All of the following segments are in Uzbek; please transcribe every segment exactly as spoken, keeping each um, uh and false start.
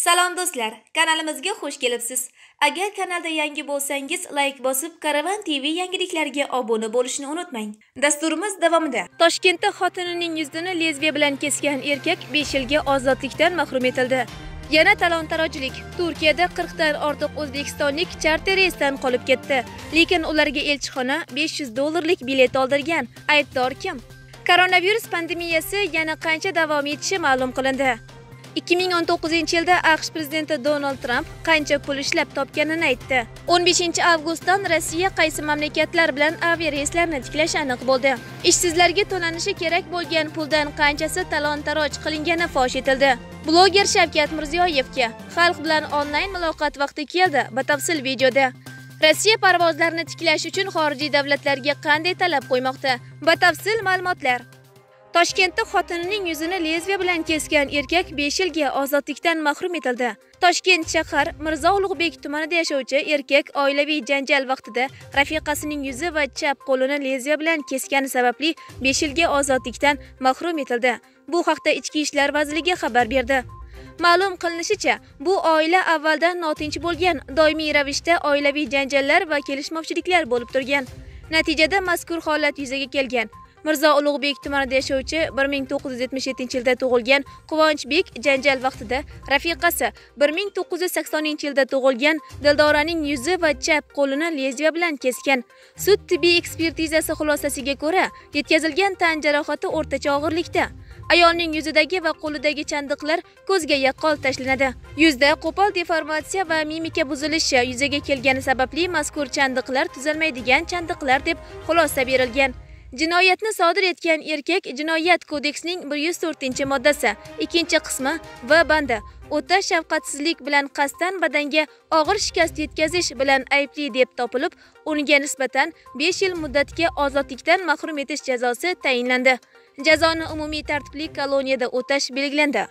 Salom do'stlar, kanalimizga xush kelibsiz. Agar kanalda yangi bo'lsangiz, like bosib, Karavan T V yangiliklariga obuna bo'lishni unutmang. Dasturimiz davomida Toshkentda xotinining yuzini lezbiya bilan kesgan erkak besh yilga ozodlikdan mahrum etildi. Yana talon-tarojlik. Turkiyada qirq dan ortiq o'zbekistonlik charter reysdan qolib ketdi. Lekin ularga elchixona besh yuz dollarlik bilet oldirgan. Aybdor kim? Koronavirus pandemiyasi yana qancha davom etishi ma'lum qilindi. ikki ming o'n to'qqizinchi yilda AQSh prezidenti Donald Trump qancha pul ishlab topganini aytdi. o'n beshinchi avgustdan Rossiya qaysi mamlakatlar bilan aviareyslarni tiklash aniq bo'ldi. Ishsizlarga to'lanishi kerak bo'lgan puldan qanchasi talon-taroj qilingani fosh etildi. Bloger Shavkat Mirziyoyevga xalq bilan onlayn muloqot vaqti keldi. Batafsil videoda. Rossiya parvozlarni tiklash uchun xorijiy davlatlarga qanday talab qo'ymoqda? Batafsil ma'lumotlar. Toshkentda xotinining yuzini lezbiya bilan kesgan erkak besh yilga ozodlikdan mahrum etildi. Toshkent shahar Mirzo Ulug'bek tumanida yashovchi erkak oilaviy janjal vaqtida rafiqasining yuzi va chap qo'lini lezbiya bilan kesgani sababli besh yilga ozodlikdan mahrum etildi. Bu haqda Ichki ishlar vazirligi xabar berdi. Ma'lum qilinishicha, bu oila avvaldan notinch bo'lgan, doimiy ravishda oilaviy janjallar va kelishmovchiliklar bo'lib turgan. Natijada mazkur holat yuzaga kelgan. Mirzo Ulug'bek tumanida yashovchi bir ming to'qqiz yuz yetmish yettinchi yilda tug'ilgan Quvonchbek janjal vaqtida rafiqasi bir ming to'qqiz yuz saksoninchi yilda tug'ilgan Dildoraning yuzi va chap qo'lini lezbiya bilan kesgan. Sud tibbiy ekspertizasi xulosasiga ko'ra, yetkazilgan tan jarohati o'rtacha og'irlikda. Ayolning yuzidagi va qo'lidagi chandiqlar ko'zga yaqqol tashlanadi. Yuzda qo'pol deformatsiya va mimika buzilishi yuzaga kelgani sababli mazkur chandiqlar tuzalmaydigan chandiqlar deb xulosa berilgan. Jinoyatni sodir etgan erkak Jinoyat kodeksining bir yuz to'rtinchi moddasi ikkinchi qismi va bandi o'ta shafqatsizlik bilan qasddan badanga og'ir shikast yetkazish bilan aybli deb topilib, unga nisbatan besh yil muddatga ozodlikdan mahrum etish jazosi tayinlandi. Jazoni umumiy tartibli koloniyada o'tash belgilandi.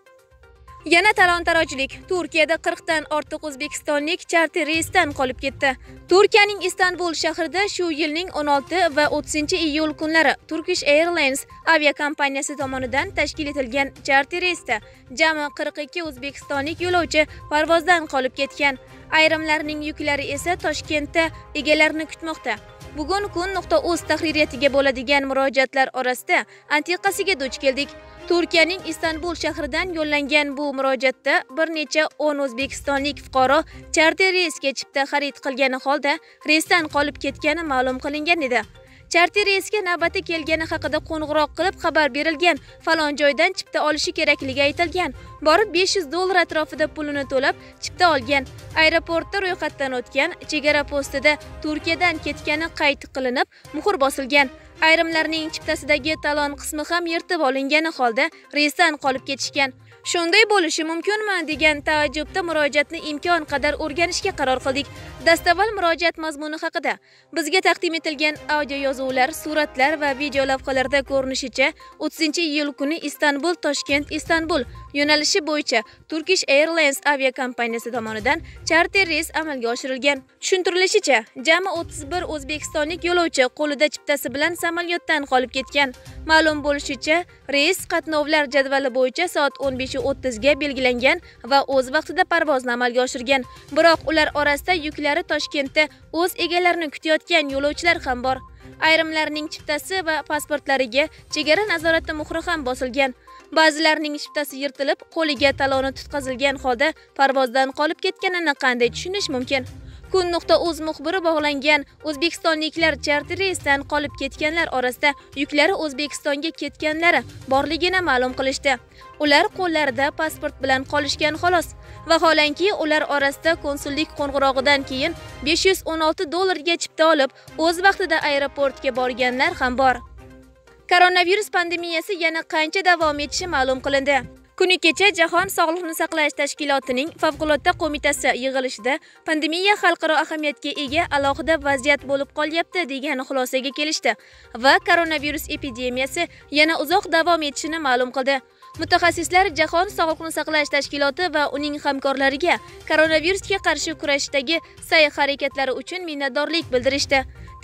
Yana talon-tarojlik. Turkiyada qirq dan ortiq o'zbekistonlik charter reysdan qolib ketdi. Turkiyaning Istanbul shahrida shu yilning o'n olti va o'ttizinchi iyul kunlari Turkish Airlines aviakompaniyasi tomonidan tashkil etilgan charter reysda jami qirq ikki o'zbekistonlik yo'lovchi parvozdan qolib ketgan. Ayrimlarning yuklari esa Toshkentda egalarini kutmoqda. Bugun kun.uz tahririyatiga bo'ladigan murojaatlar orasida antiqasiga duch keldik. Turkiyaning Istanbul shahridan yo'llangan bu murojaatda bir necha o'n o'zbekistonlik fuqaro charter reysga chipta xarid qilgani holda reysdan qolib ketgani ma'lum qilingan edi. Charter reysga navbati kelgani haqida qo'ng'iroq qilib xabar berilgan, falon joydan chipta olishi kerakligi aytilgan. Borib besh yuz dollar atrofida pulini to'lab chipta olgan. Aeroportda ro'yxatdan o'tgan, chegara postida Turkiyadan ketgani qayd qilinib, muhr bosilgan. Ayrimlarning chiptasidagi talon qismi ham yirtib olingani holda reysdan qolib ketishgan. Shunday bo'lishi mumkinmi degan taajjubda murojaatni imkon qadar o'rganishga qaror qildik. Dastavval murojaat mazmuni haqida bizga taqdim etilgan audio yozuvlar, suratlar va video lavhalarda ko'rinishicha, o'ttizinchi iyul kuni Istanbul Toshkent Istanbul yo'nalishi bo'yicha Turkish Airlines aviakompaniyasi tomonidan charter reys amalga oshirilgan. Tushuntirilishicha, jami o'ttiz bir o'zbekistonlik yo'lovchi qo'lida chiptasi bilan samolyotdan qolib ketgan. Ma'lum bo'lishicha, reys qatnovlar jadvali bo'yicha soat o'n besh o'ttiz ga belgilangan va o'z vaqtida parvozni amalga oshirgan. Biroq ular orasida yuklari Toshkentda o'z egalarini kutayotgan yo'lovchilar ham bor. Ayrimlarning chiptasi va pasportlariga chegara nazorati muhri ham bosilgan. Ba'zilarining chiptasi yirtilib, qo'liga taloni tutqazilgan holda parvozdan qolib ketganini qanday tushunish mumkin? kun.uz muxbiri bog'langan o'zbekistonliklar charter reysdan qolib ketganlar orasida yuklari O'zbekistonga ketganlari borligini ma'lum qilishdi. Ular qo'llarida pasport bilan qolishgan xolos. Vaholanki, ular orasida konsullik qo'ng'irog'idan keyin besh yuz o'n olti dollarga chipta olib, o'z vaqtida aeroportga borganlar ham bor. Koronavirus pandemiyasi yana qancha davom etishi ma'lum qilindi. Kuni kecha Jahon Sog'liqni saqlash tashkilotining favqulodda qo'mitasi yig'ilishida pandemiya xalqaro ahamiyatga ega alohida vaziyat bo'lib qolyapti degan xulosaga kelishdi va koronavirus epidemiyasi yana uzoq davom etishini ma'lum qildi. Mutaxassislar Jahon Sog'liqni saqlash tashkiloti va uning hamkorlariga koronavirusga qarshi kurashdagi sa'y-harakatlari uchun minnatdorlik bildirishdi.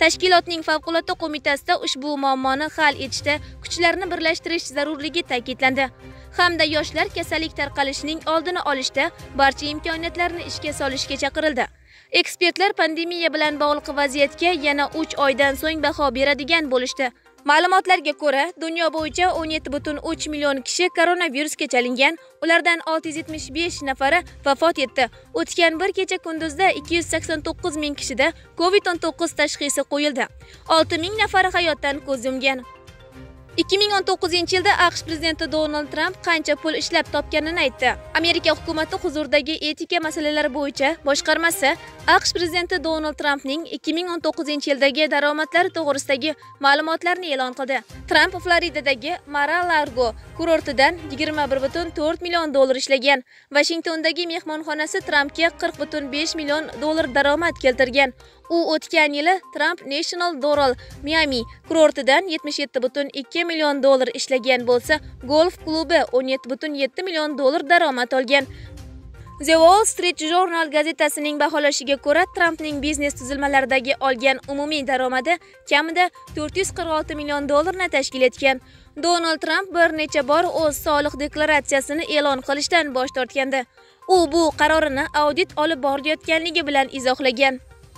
Tashkilotning favqulodda qo'mitasida ushbu muammoni hal etishda kuchlarni birlashtirish zarurligi ta'kidlandi hamda yoshlar kasallik tarqalishining oldini olishda barcha imkoniyatlarni ishga solishga chaqirildi. Ekspertlar pandemiya bilan bog'liq vaziyatga yana uch oydan so'ng baho beradigan bo'lishdi. Ma'lumotlarga ko'ra, dunyo bo'yicha o'n yetti butun uch million kishi koronavirusga chalingan, ulardan olti yuz yetmish besh nafari vafot etdi. O'tgan bir kecha kunduzda ikki yuz sakson to'qqiz ming kishida COVID o'n to'qqiz tashxisi qo'yildi. olti ming nafari hayotdan ko'z yumgan. ikki ming o'n to'qqizinchi yilda AQSh prezidenti Donald Tramp qancha pul ishlab topganini aytdi. Amerika hukumati huzuridagi etika masalalari bo'yicha boshqarmasi AQSh prezidenti Donald Trampning ikki ming o'n to'qqizinchi yildagi daromadlari to'g'risidagi ma'lumotlarni e'lon qildi. Tramp Floridadagi Mar-a-Largo kurortidan yigirma bir butun to'rt million dollar ishlagan. Washingtondagi mehmonxonasi Trampga qirq butun besh million dollar daromad keltirgan. U o'tgan yili Trump National Doral Miami kurortidan yetmish yetti butun ikki million dollar ishlagan bo'lsa, golf klubi o'n yetti butun yetti million dollar daromad olgan. The Wall Street Journal gazetasining baholashiga ko'ra, Trumpning biznes tuzilmalaridagi olgan umumiy daromadi kamida to'rt yuz qirq olti million dollarni tashkil etgan. Donald Trump bir necha bor o'z soliq deklaratsiyasini e'lon qilishdan bosh tortgandi. U bu qarorini audit olib borayotganligi bilan izohlagan.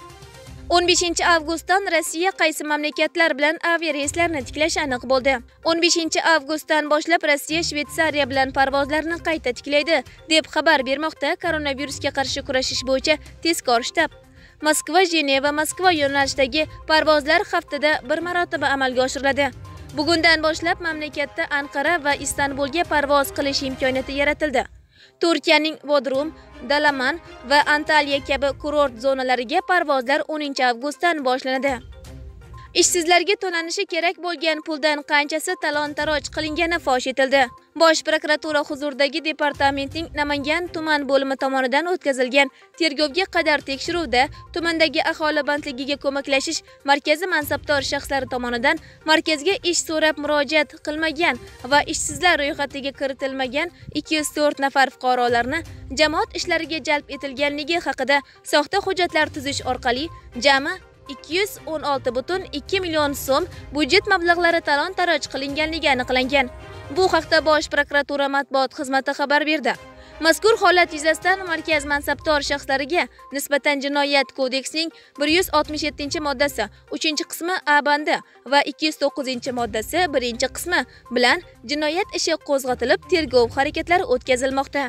o'n beshinchi avgustdan Rossiya qaysi mamlakatlar bilan aviareyslarni tiklashi aniq bo'ldi. o'n beshinchi avgustdan boshlab Rossiya Shveysariya bilan parvozlarni qayta tiklaydi, deb xabar bermoqda koronavirusga qarshi kurashish bo'yicha tezkor shtab. Moskva, Jeneva, Moskva yo'nalishidagi parvozlar haftada bir marotaba amalga oshiriladi. Bugundan boshlab mamlakatda Anqara va Istanbulga parvoz qilish imkoniyati yaratildi. Turkiyaning Bodrum, Dalaman va Antalya kabi kurort zonalariga parvozlar o'ninchi avgustdan boshlanadi. Ishsizlarga to'lanishi kerak bo'lgan puldan qanchasi talon-taroj qilingani fosh etildi. Bosh prokuratura huzuridagi departamentning Namangan tuman bo'limi tomonidan o'tkazilgan tergovga qadar tekshiruvda tumandagi aholi bandligiga ko'maklashish markazi mansabdor shaxslari tomonidan markazga ish so'rab murojaat qilmagan va ishsizlar ro'yxatiga kiritilmagan ikki yuz to'rt nafar fuqarolarni jamoat ishlariga jalb etilganligi haqida soxta hujjatlar tuzish orqali jami ikki yuz o'n olti butun ikki million so'm byudjet mablag'lari talon-taroj qilinganligi aniqlangan. Bu haqda Bosh prokuratura matbuot xizmati xabar berdi. Mazkur holat yuzasidan markaz mansabdor shaxslariga nisbatan Jinoyat kodeksining bir yuz oltmish yettinchi moddasi uchinchi qismi A bandi va ikki yuz to'qqizinchi moddasi birinchi qismi bilan jinoyat ishi qo'zg'atilib, tergov harakatlari o'tkazilmoqda.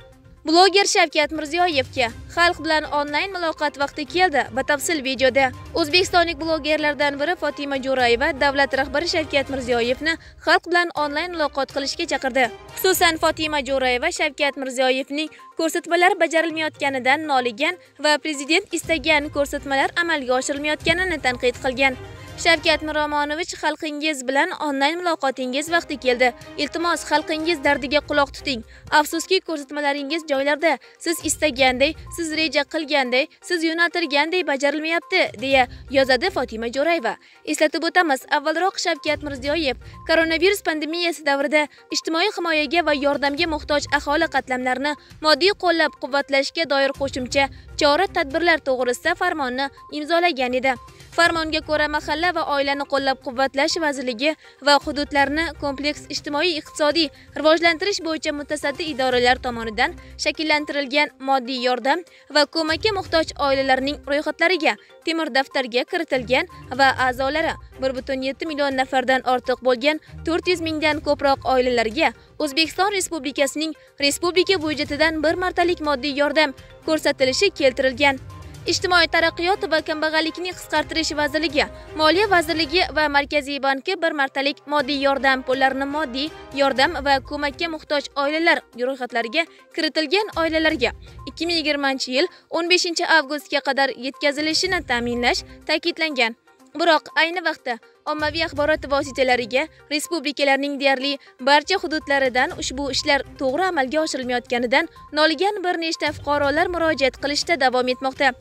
Bloger Shavkat Mirziyoyevga xalq bilan onlayn muloqot vaqti keldi. Batafsil videoda. O'zbekistonlik blogerlardan biri Fotima Jo'rayeva davlat rahbari Shavkat Mirziyoyevni xalq bilan onlayn muloqot qilishga chaqirdi. Xususan Fotima Jo'rayeva Shavkat Mirziyoyevning ko'rsatmalar bajarilmayotganidan noligan va prezident istagan ko'rsatmalar amalga oshirilmayotganini tanqid qilgan. Shavkat Miromonovich, xalqingiz bilan onlayn muloqotingiz vaqti keldi. Iltimos, xalqingiz dardiga quloq tuting. Afsuski, ko'rsatmalaringiz joylarda siz istaganday, siz reja qilganday, siz yo'naltirganday bajarilmayapti, deya yozadi Fotima Jo'rayeva. Eslatib o'tamiz, avvalroq Shavkat Mirziyoyev koronavirus pandemiyasi davrida ijtimoiy himoyaga va yordamga muhtoj aholi qatlamlarini moddiy qo'llab-quvvatlashga doir qo'shimcha chora-tadbirlar to'g'risida farmonni imzolagan edi. Farmonga ko'ra, mahalla va oilani qo'llab-quvvatlash vazirligi va hududlarni kompleks ijtimoiy-iqtisodiy rivojlantirish bo'yicha mutasaddi idoralar tomonidan shakllantirilgan moddiy yordam va ko'makka muhtoj oilalarning ro'yxatlariga temir daftarga kiritilgan va a'zolari bir butun yetti million nafardan ortiq bo'lgan to'rt yuz mingdan ko'proq oilalarga O'zbekiston Respublikasining respublika byudjetidan bir martalik moddiy yordam ko'rsatilishi keltirilgan. Ijtimoiy taraqqiyot va kambag'allikni qisqartirish vazirligi, Moliya vazirligi va Markaziy banki bir martalik moddiy yordam pullarini moddiy yordam va ko'makka muhtoj oilalar ro'yxatlariga kiritilgan oilalarga ikki ming yigirmanchi yil o'n beshinchi avgustga qadar yetkazilishini ta'minlash ta'kidlangan. Biroq ayni vaqtda ommaviy axborot vositalariga respublikalarning deyarli barcha hududlaridan ushbu ishlar to'g'ri amalga oshirilmayotganidan noligan bir nechta fuqarolar murojaat qilishda davom etmoqda.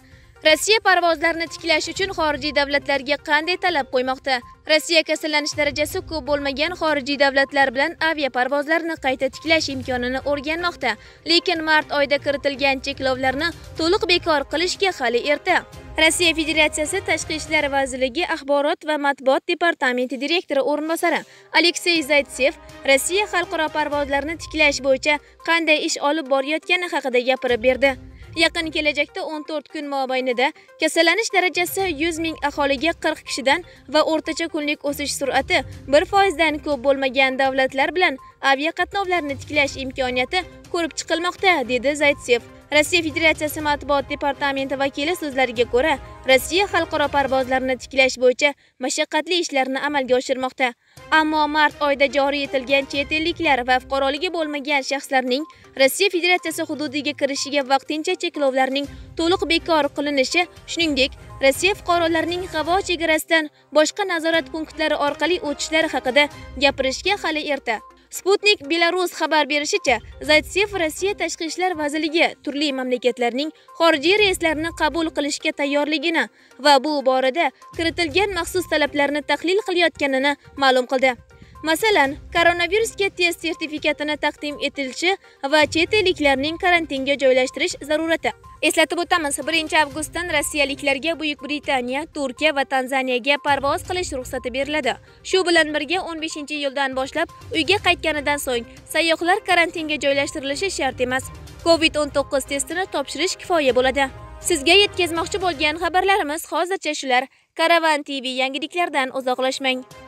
Rossiya parvozlarni tiklash uchun xorijiy davlatlarga qanday talab qo'ymoqda? Rossiya kasallanish darajasi ko'p bo'lmagan xorijiy davlatlar bilan aviaparvozlarni qayta tiklash imkonini o'rganmoqda. Lekin mart oyida kiritilgan cheklovlarni to'liq bekor qilishga hali erta. Rossiya Federatsiyasi Tashqi ishlar vazirligi axborot va matbuot departamenti direktori o'rinbosari Aleksey Zaytsev Rossiya xalqaro parvozlarni tiklash bo'yicha qanday ish olib borayotgani haqida gapirib berdi. Yaqin kelajakda o'n to'rt kun mobaynida kasallanish darajasi yuz ming aholiga qirq kishidan va o'rtacha kunlik o'sish sur'ati bir foiz dan ko'p bo'lmagan davlatlar bilan aviaqatnovlarni tiklash imkoniyati ko'rib chiqilmoqda, dedi Zaytsev. Rossiya Federatsiyasi matbuot departamenti vakili so'zlariga ko'ra, Rossiya xalqaro parvozlarni tiklash bo'yicha mashaqqatli ishlarni amalga oshirmoqda. Ammo mart oyida joriy etilgan chet elliklar va fuqaroligi bo'lmagan shaxslarning Rossiya Federatsiyasi hududiga kirishiga vaqtincha cheklovlarning to'liq bekor qilinishi, shuningdek, Rossiya fuqarolarining havo chegarasidan boshqa nazorat punktlari orqali o'tishlari haqida gapirishga hali erta. Sputnik Belarus xabar berishicha, Zaytsev Rossiya Tashqi ishlar vazirligi turli mamlakatlarning xorijiy reyslarni qabul qilishga tayyorligini va bu borada kiritilgan maxsus talablarni tahlil qilayotganini ma'lum qildi. Masalan, koronavirusga test sertifikatini taqdim etilishi va chet elliklarning karantinga joylashtirish zarurati. Eslatib o'tamiz, birinchi avgustdan rossiyaliklarga Buyuk Britaniya, Turkiya va Tanzaniyaga parvoz qilish ruxsati beriladi. Shu bilan birga o'n beshinchi iyuldan boshlab uyga qaytganidan so'ng sayyohlar karantinga joylashtirilishi shart emas. COVID o'n to'qqiz testini topshirish kifoya bo'ladi. Sizga yetkazmoqchi bo'lgan xabarlarimiz hozircha shular. Karavan T V yangiliklardan uzoqlashmang.